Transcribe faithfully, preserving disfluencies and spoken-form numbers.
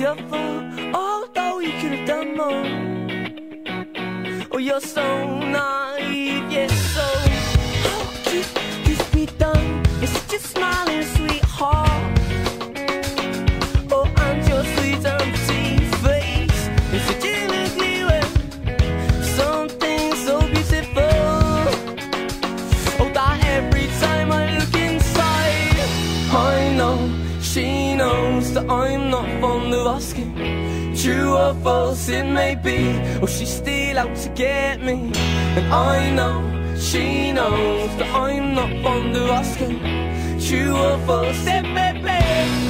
wonderful, although you could have done more. Oh, you're so naive, yes, so how could this be done? You're such a smiling sweetheart. Oh, and your sweet empty face is such an ugly way. Something so beautiful. Oh, that every time I look inside, I know she knows that I'm not fond of asking. True or false it may be, or she's still out to get me. And I know she knows that I'm not fond of asking. True or false it may be.